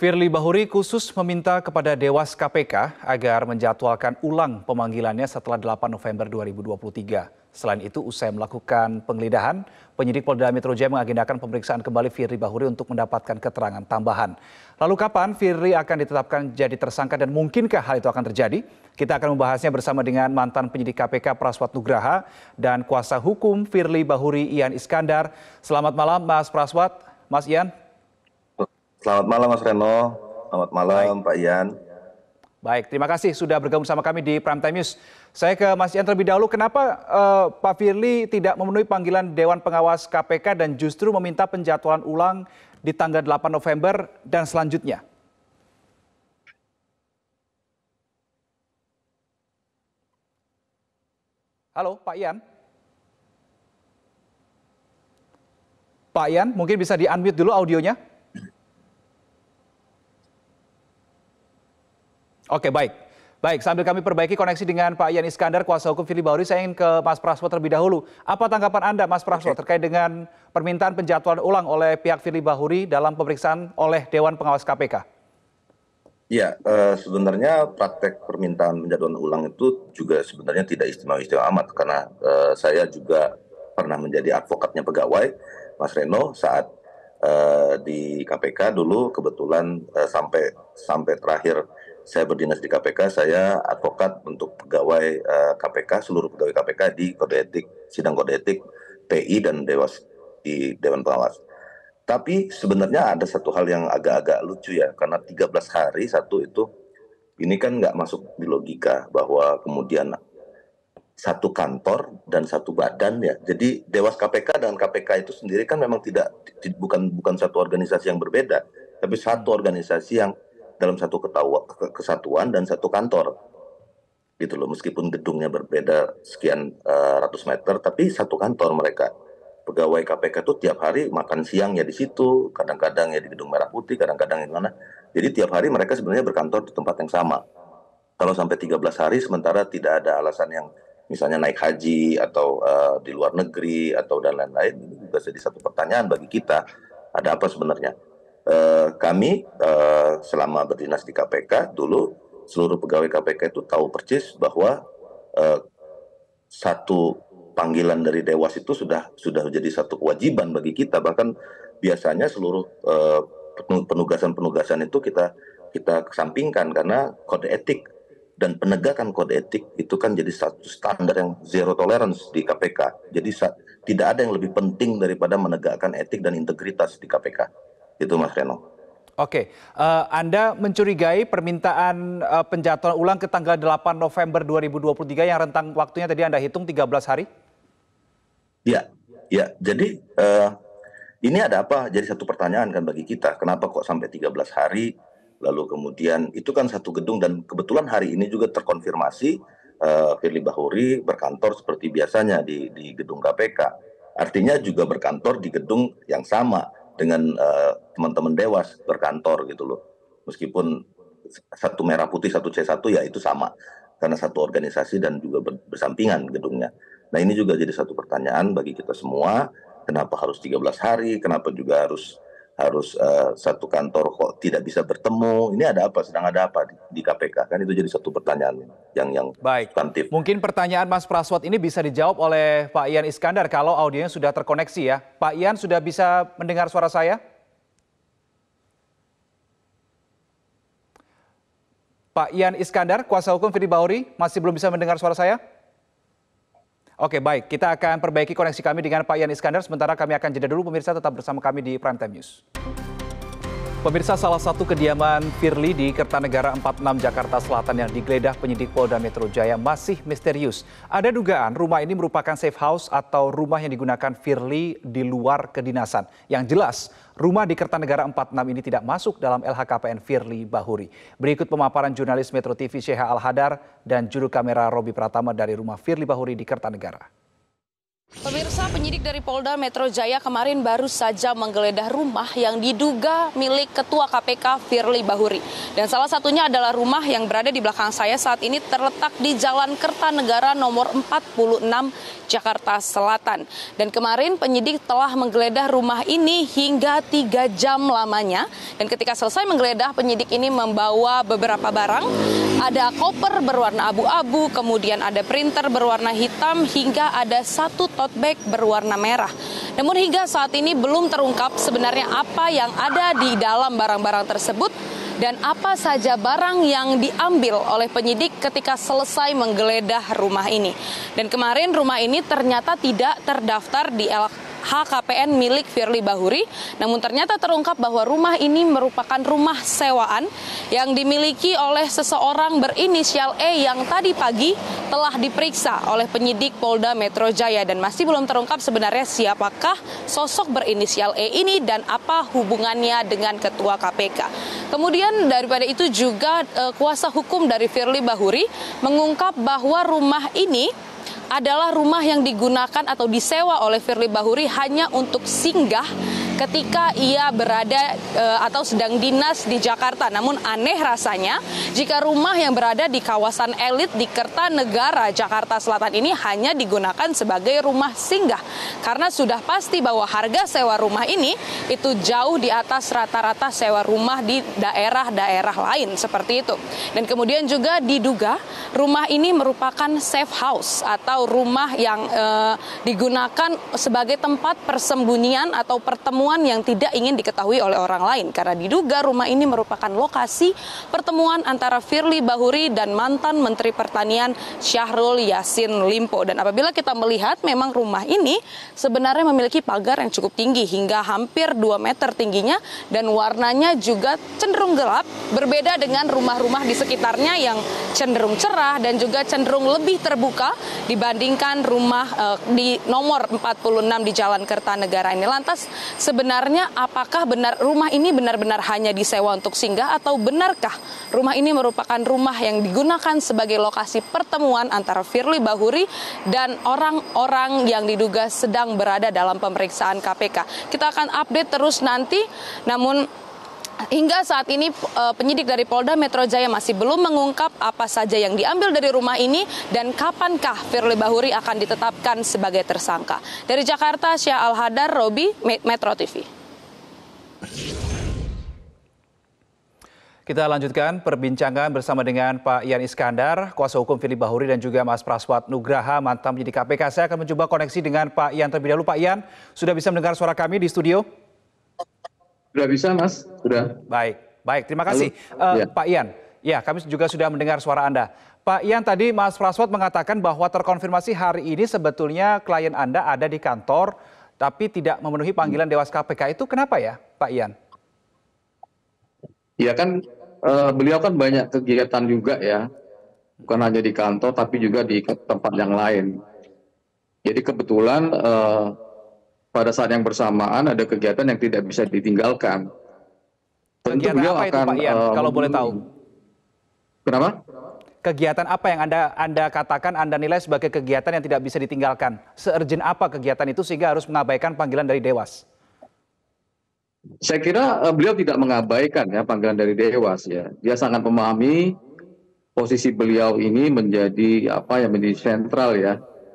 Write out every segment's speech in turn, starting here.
Firly Bahuri khusus meminta kepada Dewas KPK agar menjadwalkan ulang pemanggilannya setelah 8 November 2023. Selain itu, usai melakukan penggeledahan, penyidik Polda Metro Jaya mengagendakan pemeriksaan kembali Firly Bahuri untuk mendapatkan keterangan tambahan. Lalu kapan Firly akan ditetapkan jadi tersangka dan mungkinkah hal itu akan terjadi? Kita akan membahasnya bersama dengan mantan penyidik KPK Praswat Nugraha dan kuasa hukum Firly Bahuri Ian Iskandar. Selamat malam Mas Praswat, Mas Ian. Selamat malam Mas Reno, selamat malam Pak Ian. Baik, terima kasih sudah bergabung sama kami di Prime Time News. Saya ke Mas Ian terlebih dahulu, kenapa Pak Firly tidak memenuhi panggilan Dewan Pengawas KPK dan justru meminta penjadwalan ulang di tanggal 8 November dan selanjutnya? Halo Pak Ian? Pak Ian, mungkin bisa di-unmute dulu audionya? Oke, baik. Baik, sambil kami perbaiki koneksi dengan Pak Ian Iskandar, kuasa hukum Firly Bahuri, saya ingin ke Mas Praswat terlebih dahulu. Apa tanggapan Anda, Mas Praswat, terkait dengan permintaan penjadwalan ulang oleh pihak Firly Bahuri dalam pemeriksaan oleh Dewan Pengawas KPK? Ya, sebenarnya praktek permintaan penjadwalan ulang itu juga sebenarnya tidak istimewa-istimewa amat, karena saya juga pernah menjadi advokatnya pegawai, Mas Reno, saat di KPK dulu kebetulan sampai terakhir saya berdinas di KPK, saya advokat untuk pegawai KPK, seluruh pegawai KPK di kode etik, sidang kode etik, TI dan Dewas di Dewan Pengawas. Tapi sebenarnya ada satu hal yang agak-agak lucu ya, karena 13 hari satu itu, ini kan nggak masuk di logika bahwa kemudian satu kantor dan satu badan ya. Jadi Dewas KPK dan KPK itu sendiri kan memang bukan satu organisasi yang berbeda, tapi satu organisasi yang dalam satu kesatuan dan satu kantor gitu loh, meskipun gedungnya berbeda sekian ratus meter, tapi satu kantor mereka. Pegawai KPK tuh tiap hari makan siang ya di situ, kadang-kadang ya di Gedung Merah Putih, kadang-kadang di mana. Jadi tiap hari mereka sebenarnya berkantor di tempat yang sama. Kalau sampai 13 hari sementara tidak ada alasan yang misalnya naik haji atau di luar negeri atau dan lain-lain, ini juga jadi satu pertanyaan bagi kita, ada apa sebenarnya? Kami selama berdinas di KPK dulu, seluruh pegawai KPK itu tahu persis bahwa satu panggilan dari Dewas itu sudah menjadi satu kewajiban bagi kita. Bahkan biasanya seluruh penugasan itu kita kesampingkan, karena kode etik dan penegakan kode etik itu kan jadi satu standar yang zero tolerance di KPK. Jadi tidak ada yang lebih penting daripada menegakkan etik dan integritas di KPK. Itu Mas Reno. Oke, Anda mencurigai permintaan penjadwalan ulang ke tanggal 8 November 2023 yang rentang waktunya tadi Anda hitung 13 hari? Ya. Jadi ini ada apa? Jadi satu pertanyaan kan bagi kita. Kenapa kok sampai 13 hari? Lalu kemudian itu kan satu gedung, dan kebetulan hari ini juga terkonfirmasi Firly Bahuri berkantor seperti biasanya di gedung KPK. Artinya juga berkantor di gedung yang sama dengan teman-teman Dewas berkantor gitu loh. Meskipun satu Merah Putih, satu C1 ya itu sama, karena satu organisasi dan juga bersampingan gedungnya. Nah ini juga jadi satu pertanyaan bagi kita semua, kenapa harus 13 hari, kenapa juga harus satu kantor kok tidak bisa bertemu, ini ada apa, sedang ada apa di KPK, kan itu jadi satu pertanyaan yang baik. substantif. Mungkin pertanyaan Mas Praswat ini bisa dijawab oleh Pak Ian Iskandar kalau audionya sudah terkoneksi ya. Pak Ian sudah bisa mendengar suara saya? Pak Ian Iskandar, kuasa hukum Firly Bahuri, masih belum bisa mendengar suara saya? Oke, baik. Kita akan perbaiki koneksi kami dengan Pak Ian Iskandar. Sementara kami akan jeda dulu, pemirsa tetap bersama kami di Prime Time News. Pemirsa, salah satu kediaman Firly di Kertanegara 46 Jakarta Selatan yang digeledah penyidik Polda Metro Jaya masih misterius. Ada dugaan rumah ini merupakan safe house atau rumah yang digunakan Firly di luar kedinasan. Yang jelas, rumah di Kertanegara 46 ini tidak masuk dalam LHKPN Firly Bahuri. Berikut pemaparan jurnalis Metro TV Sheha Al-Hadar dan juru kamera Robi Pratama dari rumah Firly Bahuri di Kertanegara. Pemirsa, penyidik dari Polda Metro Jaya kemarin baru saja menggeledah rumah yang diduga milik Ketua KPK Firly Bahuri. Dan salah satunya adalah rumah yang berada di belakang saya saat ini terletak di Jalan Kertanegara nomor 46 Jakarta Selatan. Dan kemarin penyidik telah menggeledah rumah ini hingga 3 jam lamanya. Dan ketika selesai menggeledah, penyidik ini membawa beberapa barang. Ada koper berwarna abu-abu, kemudian ada printer berwarna hitam, hingga ada satu tote bag berwarna merah. Namun hingga saat ini belum terungkap sebenarnya apa yang ada di dalam barang-barang tersebut dan apa saja barang yang diambil oleh penyidik ketika selesai menggeledah rumah ini. Dan kemarin rumah ini ternyata tidak terdaftar di LHKPN milik Firly Bahuri, namun ternyata terungkap bahwa rumah ini merupakan rumah sewaan yang dimiliki oleh seseorang berinisial E yang tadi pagi telah diperiksa oleh penyidik Polda Metro Jaya dan masih belum terungkap sebenarnya siapakah sosok berinisial E ini dan apa hubungannya dengan Ketua KPK. Kemudian daripada itu juga kuasa hukum dari Firly Bahuri mengungkap bahwa rumah ini adalah rumah yang digunakan atau disewa oleh Firly Bahuri hanya untuk singgah ketika ia berada atau sedang dinas di Jakarta. Namun aneh rasanya jika rumah yang berada di kawasan elit di Kertanegara, Jakarta Selatan ini hanya digunakan sebagai rumah singgah. Karena sudah pasti bahwa harga sewa rumah ini itu jauh di atas rata-rata sewa rumah di daerah-daerah lain seperti itu. Dan kemudian juga diduga rumah ini merupakan safe house atau rumah yang digunakan sebagai tempat persembunyian atau pertemuan yang tidak ingin diketahui oleh orang lain karena diduga rumah ini merupakan lokasi pertemuan antara Firly Bahuri dan mantan Menteri Pertanian Syahrul Yassin Limpo. Dan apabila kita melihat memang rumah ini sebenarnya memiliki pagar yang cukup tinggi hingga hampir 2 meter tingginya dan warnanya juga cenderung gelap, berbeda dengan rumah-rumah di sekitarnya yang cenderung cerah dan juga cenderung lebih terbuka dibandingkan rumah di nomor 46 di Jalan Kertanegara ini. Lantas sebenarnya apakah benar rumah ini benar-benar hanya disewa untuk singgah atau benarkah rumah ini merupakan rumah yang digunakan sebagai lokasi pertemuan antara Firly Bahuri dan orang-orang yang diduga sedang berada dalam pemeriksaan KPK. Kita akan update terus nanti, namun hingga saat ini penyidik dari Polda Metro Jaya masih belum mengungkap apa saja yang diambil dari rumah ini dan kapankah Firly Bahuri akan ditetapkan sebagai tersangka. Dari Jakarta, Syah Al-Hadar, Robi, Metro TV. Kita lanjutkan perbincangan bersama dengan Pak Ian Iskandar, kuasa hukum Firly Bahuri dan juga Mas Praswat Nugraha, mantan penyidik KPK. Saya akan mencoba koneksi dengan Pak Ian terlebih dahulu. Pak Ian, sudah bisa mendengar suara kami di studio? Sudah bisa, Mas. Sudah. Baik. Terima kasih. Pak Ian, ya kami juga sudah mendengar suara Anda. Pak Ian, tadi Mas Praswat mengatakan bahwa terkonfirmasi hari ini sebetulnya klien Anda ada di kantor, tapi tidak memenuhi panggilan Dewas KPK. Itu kenapa ya, Pak Ian? Ya kan, beliau kan banyak kegiatan juga ya. Bukan hanya di kantor, tapi juga di tempat yang lain. Jadi kebetulan pada saat yang bersamaan ada kegiatan yang tidak bisa ditinggalkan. Tentu kegiatan beliau apa itu, akan, Pak Ian, kalau boleh tahu? Kenapa? Kegiatan apa yang Anda katakan, Anda nilai sebagai kegiatan yang tidak bisa ditinggalkan? Se-urgent apa kegiatan itu sehingga harus mengabaikan panggilan dari Dewas? Saya kira beliau tidak mengabaikan ya panggilan dari Dewas ya. Dia sangat memahami posisi beliau ini menjadi menjadi sentral ya.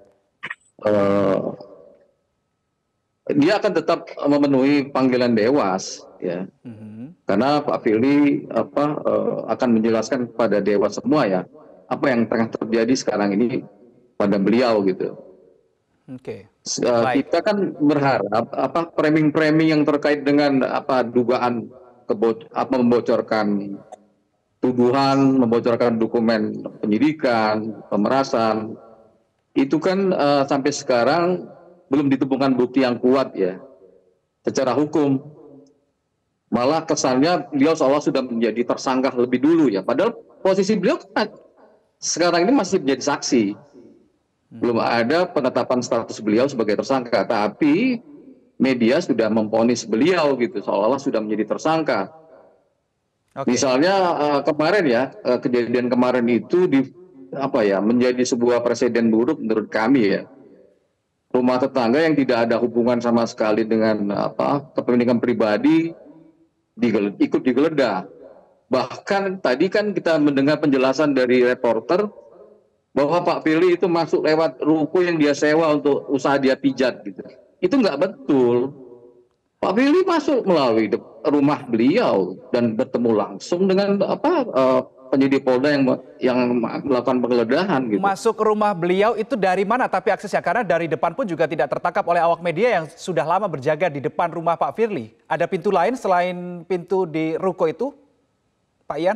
Dia akan tetap memenuhi panggilan Dewas ya. Karena Pak Firly akan menjelaskan kepada Dewas semua ya apa yang tengah terjadi sekarang ini pada beliau gitu. Oke. Kita kan berharap framing-framing yang terkait dengan dugaan membocorkan tuduhan, membocorkan dokumen penyidikan, pemerasan, itu kan sampai sekarang belum ditemukan bukti yang kuat ya secara hukum. Malah kesannya beliau seolah sudah menjadi tersangka lebih dulu ya. Padahal posisi beliau kan sekarang ini masih menjadi saksi. Belum ada penetapan status beliau sebagai tersangka, tapi media sudah memvonis beliau gitu, seolah-olah sudah menjadi tersangka. Misalnya kemarin ya, kejadian kemarin itu menjadi sebuah presiden buruk menurut kami ya. rumah tetangga yang tidak ada hubungan sama sekali dengan kepentingan pribadi ikut digeledah. Bahkan tadi kan kita mendengar penjelasan dari reporter bahwa Pak Firly itu masuk lewat ruko yang dia sewa untuk usaha dia pijat gitu. Itu nggak betul. Pak Firly masuk melalui rumah beliau dan bertemu langsung dengan penyidik Polda yang melakukan penggeledahan gitu. Masuk ke rumah beliau itu dari mana tapi aksesnya? Karena dari depan pun juga tidak tertangkap oleh awak media yang sudah lama berjaga di depan rumah Pak Firly. Ada pintu lain selain pintu di ruko itu, Pak Ian?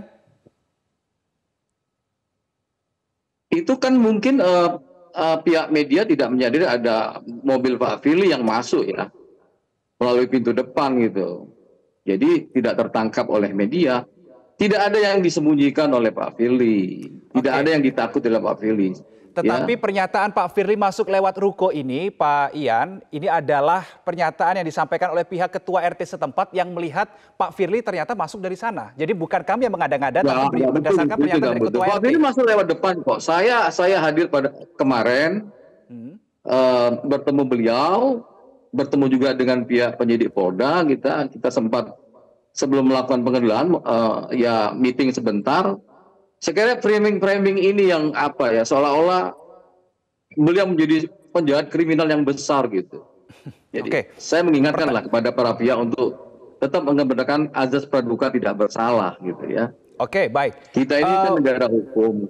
Itu kan mungkin pihak media tidak menyadari ada mobil Pak Firly yang masuk ya melalui pintu depan gitu. Jadi tidak tertangkap oleh media. Tidak ada yang disembunyikan oleh Pak Firly. Tidak ada yang ditakuti oleh Pak Firly. Tetapi pernyataan Pak Firly masuk lewat ruko ini, Pak Ian, ini adalah pernyataan yang disampaikan oleh pihak ketua RT setempat yang melihat Pak Firly ternyata masuk dari sana. Jadi bukan kami yang mengada-ngada, tapi berdasarkan pernyataan dari ketua RT. Pak Firly masuk lewat depan kok. Saya hadir pada kemarin, bertemu beliau, bertemu juga dengan pihak penyidik Polda. Kita sempat sebelum melakukan penggeledahan meeting sebentar. Sekiranya framing ini yang seolah-olah beliau menjadi penjahat kriminal yang besar gitu. Jadi saya mengingatkanlah kepada para pihak untuk tetap mengedepankan azas praduga tidak bersalah gitu ya. Oke, baik. Kita ini kan negara hukum.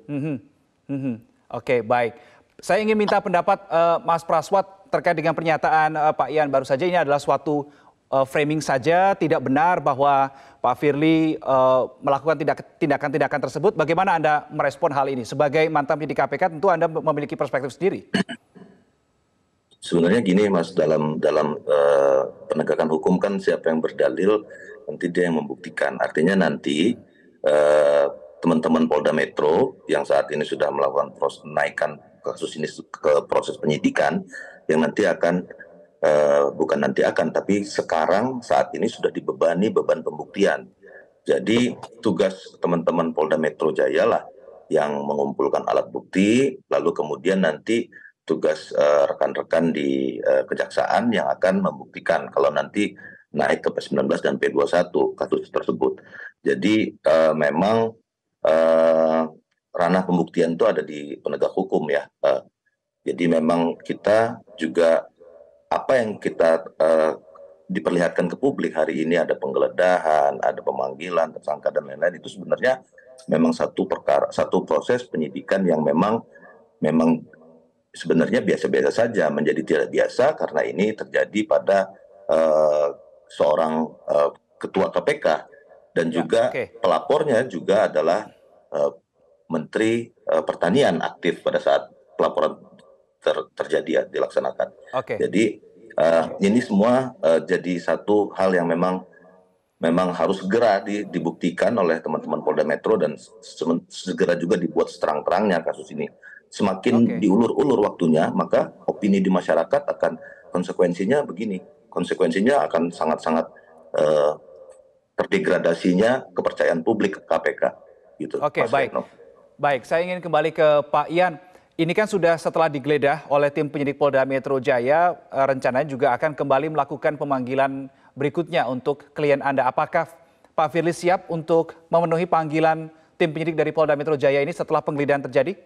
Oke, baik. Saya ingin minta pendapat Mas Praswat terkait dengan pernyataan Pak Ian baru saja. Ini adalah suatu framing saja, tidak benar bahwa Pak Firly melakukan tindakan-tindakan tersebut. Bagaimana Anda merespon hal ini? Sebagai mantan penyidik KPK tentu Anda memiliki perspektif sendiri. Sebenarnya gini Mas, dalam penegakan hukum kan siapa yang berdalil nanti dia yang membuktikan. Artinya nanti teman-teman Polda Metro yang saat ini sudah melakukan proses menaikkan kasus ini ke proses penyidikan, yang nanti akan tapi sekarang saat ini sudah dibebani beban pembuktian. Jadi tugas teman-teman Polda Metro Jaya lah yang mengumpulkan alat bukti, lalu kemudian nanti tugas rekan-rekan di kejaksaan yang akan membuktikan kalau nanti naik ke P19 dan P21 kasus tersebut. Jadi memang ranah pembuktian itu ada di penegak hukum ya. Jadi memang kita juga apa yang kita diperlihatkan ke publik hari ini, ada penggeledahan, ada pemanggilan tersangka dan lain-lain, itu sebenarnya memang satu proses penyidikan yang memang sebenarnya biasa-biasa saja, menjadi tidak biasa karena ini terjadi pada seorang ketua KPK dan juga pelapornya juga adalah Menteri Pertanian aktif pada saat pelaporan terjadi dilaksanakan. Jadi ini semua jadi satu hal yang memang harus segera dibuktikan oleh teman-teman Polda Metro dan segera juga dibuat seterang-terangnya kasus ini. Semakin diulur-ulur waktunya, maka opini di masyarakat akan konsekuensinya begini. Konsekuensinya akan sangat-sangat terdegradasinya kepercayaan publik ke KPK. Gitu, Baik, saya ingin kembali ke Pak Ian. Ini kan sudah setelah digeledah oleh tim penyidik Polda Metro Jaya, rencananya juga akan kembali melakukan pemanggilan berikutnya untuk klien Anda. Apakah Pak Firly siap untuk memenuhi panggilan tim penyidik dari Polda Metro Jaya ini setelah penggeledahan terjadi?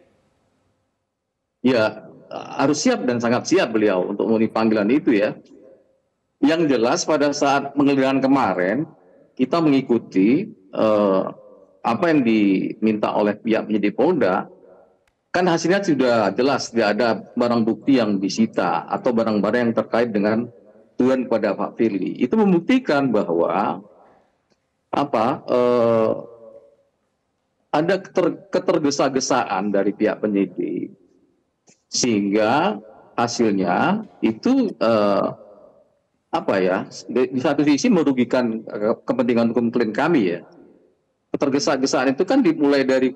Ya, harus siap dan sangat siap beliau untuk memenuhi panggilan itu ya. Yang jelas pada saat penggeledahan kemarin, kita mengikuti apa yang diminta oleh pihak penyidik Polda. Kan hasilnya sudah jelas, tidak ada barang bukti yang disita atau barang-barang yang terkait dengan tuduhan kepada Pak Firly. Itu membuktikan bahwa ada ketergesa-gesaan dari pihak penyidik, sehingga hasilnya itu di satu sisi merugikan kepentingan hukum klien kami ya. Ketergesa-gesaan itu kan dimulai dari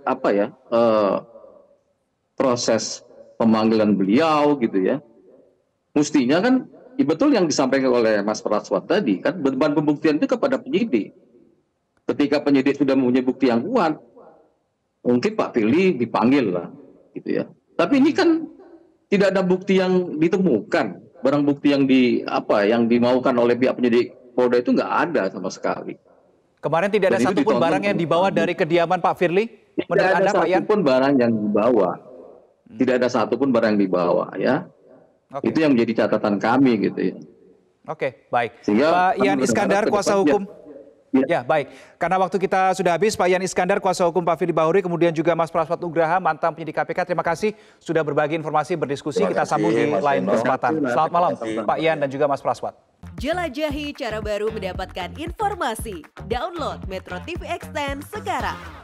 proses pemanggilan beliau gitu ya. Mestinya kan betul yang disampaikan oleh Mas Praswat tadi kan, beban pembuktian itu kepada penyidik. Ketika penyidik sudah mempunyai bukti yang kuat, mungkin Pak Firly dipanggil lah gitu ya. Tapi ini kan tidak ada bukti yang ditemukan. Barang bukti yang yang dimaukan oleh pihak penyidik Polda itu nggak ada sama sekali. Kemarin tidak ada Dan itu satupun ditonton barang yang dibawa dari kediaman Pak Firly? Tidak Menurut ada Anda, Pak Ian? satupun barang yang dibawa. Tidak ada satupun barang yang dibawa, ya. Oke. Itu yang menjadi catatan kami gitu ya. Oke, baik. Sehingga Pak kami Ian berharap Iskandar, ke kuasa depannya- hukum. Ya. Ya, baik. Karena waktu kita sudah habis, Pak Ian Iskandar, kuasa hukum Pak Firly Bahuri, kemudian juga Mas Praswat Nugraha, mantan penyidik KPK. Terima kasih sudah berbagi informasi, berdiskusi. Terima Kita kasih, sambung di Mas lain Reno. kesempatan. Selamat malam, Terima kasih. Pak Ian dan juga Mas Praswat. Jelajahi cara baru mendapatkan informasi. Download Metro TV Extend sekarang.